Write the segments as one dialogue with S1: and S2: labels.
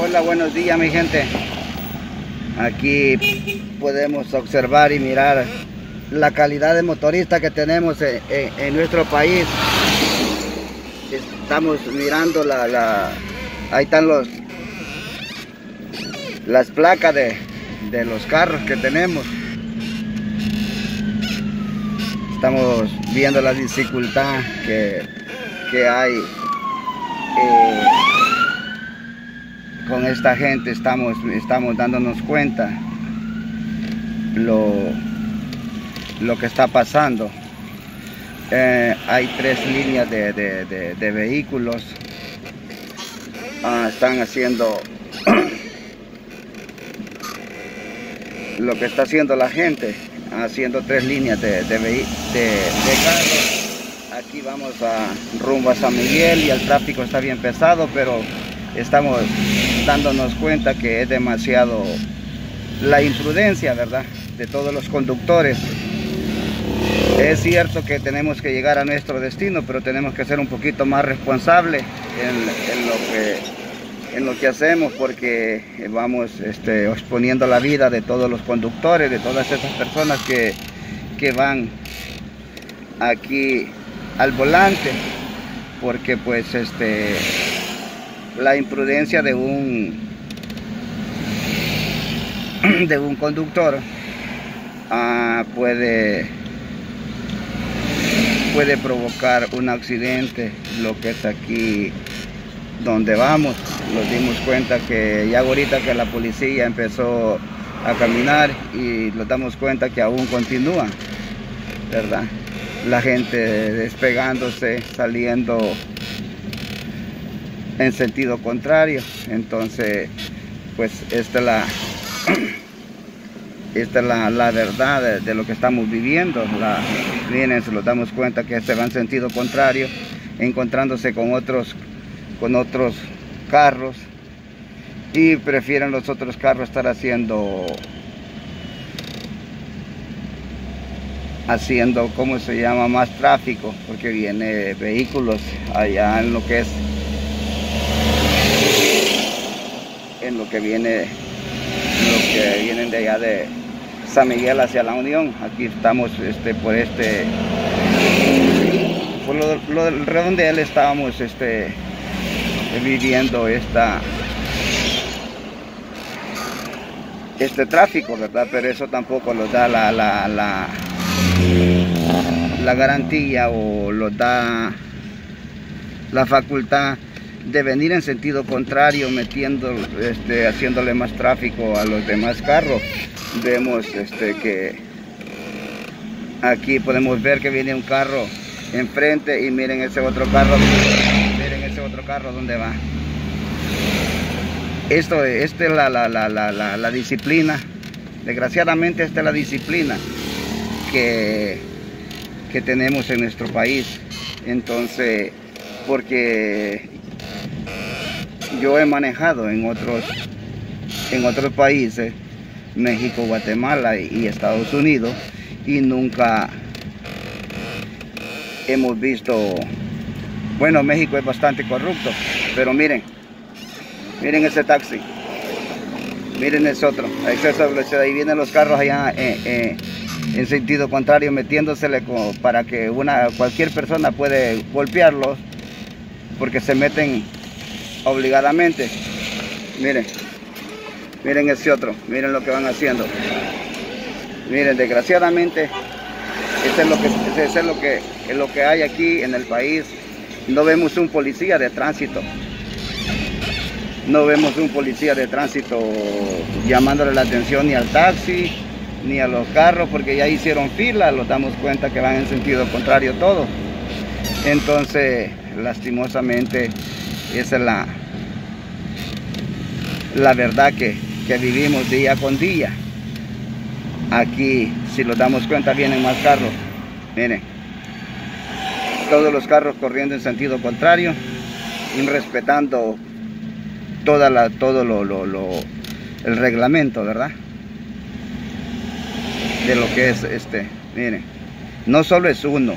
S1: Hola, buenos días mi gente. Aquí podemos observar y mirar la calidad de motorista que tenemos en nuestro país. Estamos mirando ahí están las placas de los carros que tenemos. Estamos viendo la dificultad que hay con esta gente. Estamos dándonos cuenta lo que está pasando. Hay 3 líneas de vehículos. Están haciendo lo que está haciendo la gente, haciendo 3 líneas de carros. Aquí vamos rumbo a San Miguel y el tráfico está bien pesado, pero estamos dándonos cuenta que es demasiado la imprudencia, ¿verdad?, de todos los conductores. Es cierto que tenemos que llegar a nuestro destino, pero tenemos que ser un poquito más responsables en lo que hacemos, porque vamos exponiendo la vida de todos los conductores, de todas esas personas que van aquí al volante, porque pues la imprudencia de un conductor puede provocar un accidente. Lo que es aquí donde vamos, nos dimos cuenta que ya ahorita que la policía empezó a caminar y nos damos cuenta que aún continúa, ¿verdad? La gente despegándose, saliendo en sentido contrario. Entonces pues esta es la verdad de lo que estamos viviendo. Miren, se nos damos cuenta que se va en sentido contrario, encontrándose con otros carros, y prefieren los otros carros estar haciendo, ¿cómo se llama?, más tráfico, porque viene vehículos allá en lo que vienen de allá de San Miguel hacia La Unión. Aquí estamos por lo del redondel, estábamos viviendo este tráfico, ¿verdad? Pero eso tampoco nos da la garantía, o nos da la facultad de venir en sentido contrario, haciéndole más tráfico a los demás carros. Vemos que aquí podemos ver que viene un carro enfrente, y miren ese otro carro dónde va. Esta es la disciplina. Desgraciadamente esta es la disciplina que tenemos en nuestro país. Entonces, porque yo he manejado en otros países, México, Guatemala y Estados Unidos, y nunca hemos visto, bueno, México es bastante corrupto, pero miren ese taxi, miren ese otro, ahí vienen los carros allá en sentido contrario, metiéndosele para que cualquier persona puede golpearlos, porque se meten obligadamente. Miren ese otro, miren lo que van haciendo. Miren, desgraciadamente eso es lo que hay aquí en el país. No vemos un policía de tránsito, llamándole la atención ni al taxi ni a los carros, porque ya hicieron fila. Nos damos cuenta que van en sentido contrario todos. Entonces, lastimosamente, esa es la verdad que vivimos día con día. Aquí, si nos damos cuenta, vienen más carros. Miren, todos los carros corriendo en sentido contrario, irrespetando todo el reglamento, ¿verdad?, de lo que es miren, no solo es uno,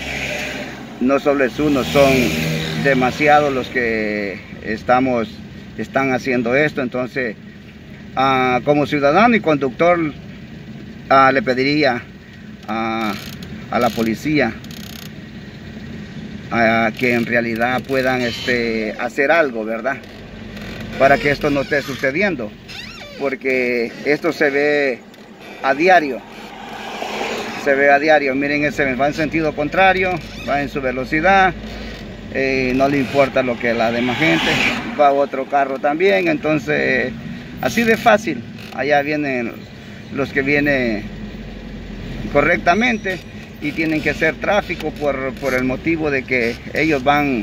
S1: son demasiados los que estamos están haciendo esto. Entonces, como ciudadano y conductor, le pediría a la policía que en realidad puedan hacer algo, ¿verdad? Para que esto no esté sucediendo, porque esto se ve a diario. Miren, ese va en sentido contrario, va en su velocidad, no le importa lo que la demás gente, va otro carro también. Entonces, así de fácil. Allá vienen los que vienen correctamente y tienen que hacer tráfico por el motivo de que ellos van,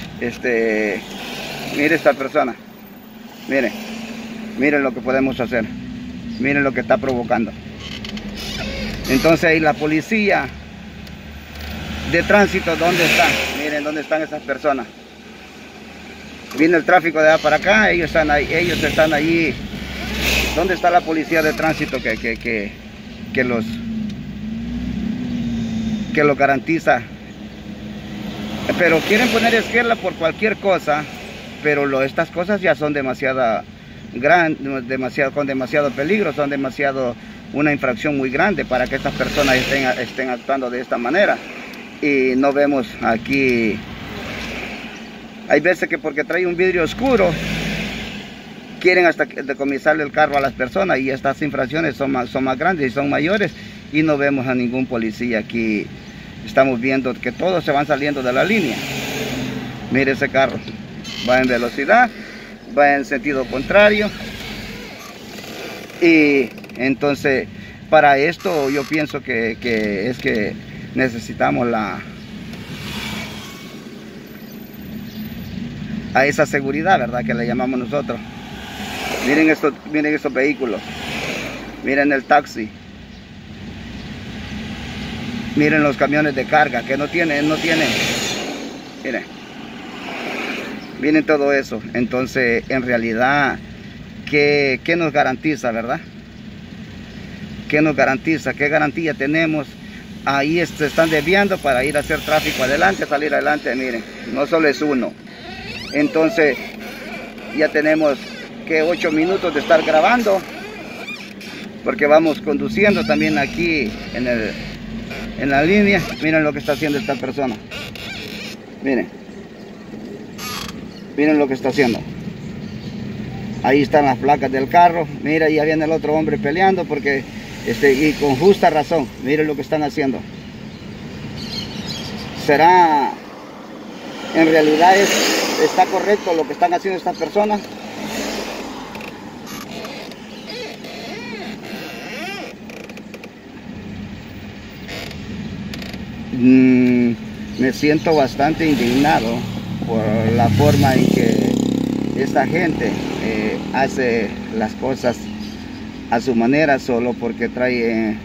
S1: mire esta persona, miren lo que podemos hacer, miren lo que está provocando. Entonces ahí la policía de tránsito, ¿dónde está? Miren dónde están esas personas. Viene el tráfico de allá para acá, ellos están allí. ¿Dónde está la policía de tránsito que los garantiza? Pero quieren poner esquela por cualquier cosa, pero estas cosas ya son demasiado con demasiado peligro, son una infracción muy grande para que estas personas estén actuando de esta manera. Y no vemos aquí, hay veces que porque trae un vidrio oscuro quieren hasta decomisarle el carro a las personas, y estas infracciones son más grandes y son mayores, y no vemos a ningún policía aquí. Estamos viendo que todos se van saliendo de la línea. Mire ese carro, va en velocidad, va en sentido contrario. Y entonces, para esto yo pienso que necesitamos a esa seguridad, ¿verdad?, que le llamamos nosotros. Miren estos vehículos, miren el taxi, miren los camiones de carga que no tienen, miren todo eso. Entonces, en realidad, ¿qué nos garantiza, verdad? ¿Qué nos garantiza? ¿Qué garantía tenemos? Ahí se están desviando para ir a hacer tráfico adelante, salir adelante. Miren, no solo es uno. Entonces, ya tenemos que 8 minutos de estar grabando, porque vamos conduciendo también aquí en la línea. Miren lo que está haciendo esta persona. Miren lo que está haciendo. Ahí están las placas del carro. Mira, ya viene el otro hombre peleando porque y con justa razón. Miren lo que están haciendo. ¿Será en realidad está correcto lo que están haciendo estas personas? Me siento bastante indignado por la forma en que esta gente hace las cosas a su manera, solo porque trae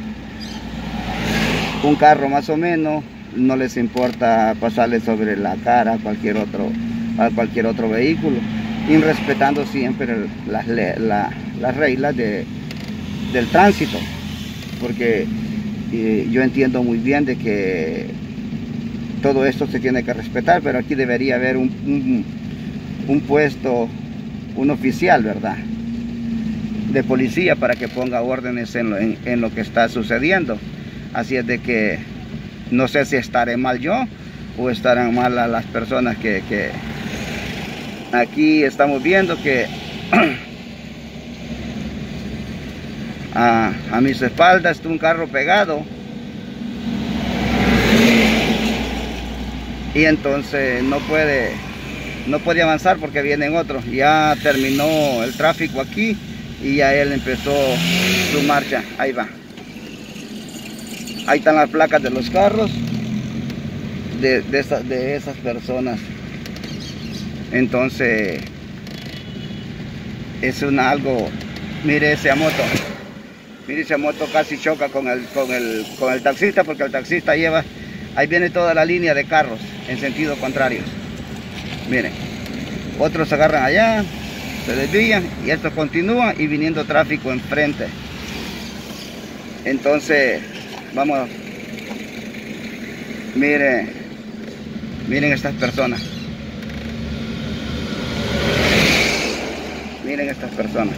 S1: un carro más o menos. No les importa pasarle sobre la cara a cualquier otro vehículo, y respetando siempre las reglas del tránsito, porque yo entiendo muy bien de que todo esto se tiene que respetar, pero aquí debería haber un puesto, un oficial, ¿verdad?, de policía, para que ponga órdenes en lo que está sucediendo. Así es de que no sé si estaré mal yo o estarán mal las personas que aquí estamos viendo que a mis espaldas está un carro pegado, y entonces no puede avanzar porque vienen otros. Ya terminó el tráfico aquí y ya él empezó su marcha. Ahí va, ahí están las placas de los carros de esas personas. Entonces es algo. Mire esa moto casi choca con el taxista, porque el taxista ahí viene toda la línea de carros en sentido contrario. Miren, otros se agarran allá, se desvían, y esto continúa, y viniendo tráfico enfrente. Entonces, vamos, miren estas personas. Miren estas personas.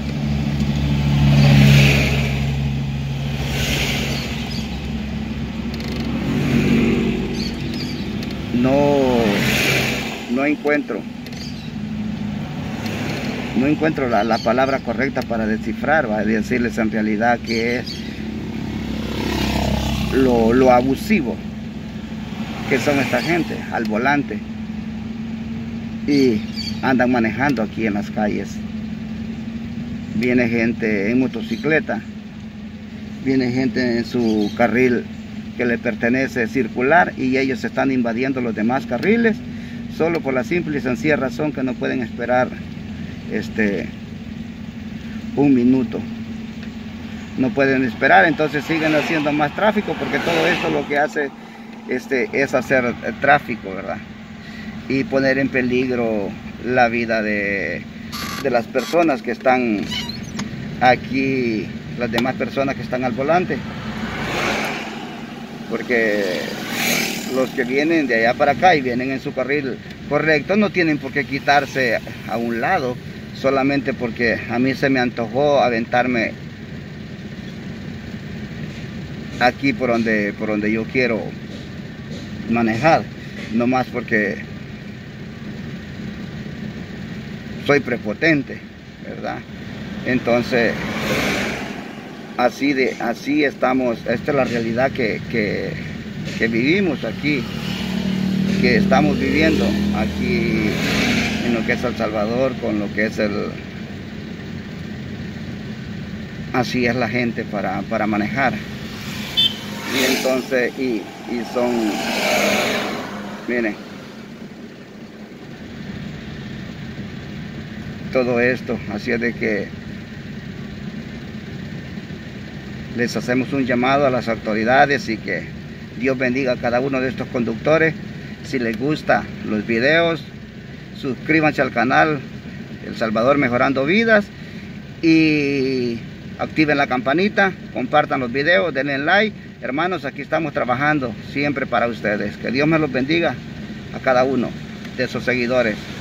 S1: No encuentro la palabra correcta para descifrar, va a decirles en realidad que es lo abusivo que son esta gente al volante y andan manejando aquí en las calles. Viene gente en motocicleta, viene gente en su carril que le pertenece circular y ellos están invadiendo los demás carriles solo por la simple y sencilla razón que no pueden esperar un minuto. No pueden esperar, entonces siguen haciendo más tráfico, porque todo esto lo que hace es hacer tráfico, ¿verdad? Y poner en peligro la vida de las personas que están aquí, las demás personas que están al volante, porque los que vienen de allá para acá y vienen en su carril correcto no tienen por qué quitarse a un lado solamente porque a mí se me antojó aventarme aquí por donde yo quiero manejar, no más porque soy prepotente, ¿verdad? Entonces así estamos. Esta es la realidad que vivimos aquí, que estamos viviendo aquí en lo que es El Salvador, con lo que es así es la gente para manejar. Y entonces y son, miren, todo esto, así es de que les hacemos un llamado a las autoridades y que Dios bendiga a cada uno de estos conductores. Si les gustan los videos, suscríbanse al canal El Salvador Mejorando Vidas y activen la campanita, compartan los videos, denle like. Hermanos, aquí estamos trabajando siempre para ustedes. Que Dios me los bendiga a cada uno de sus seguidores.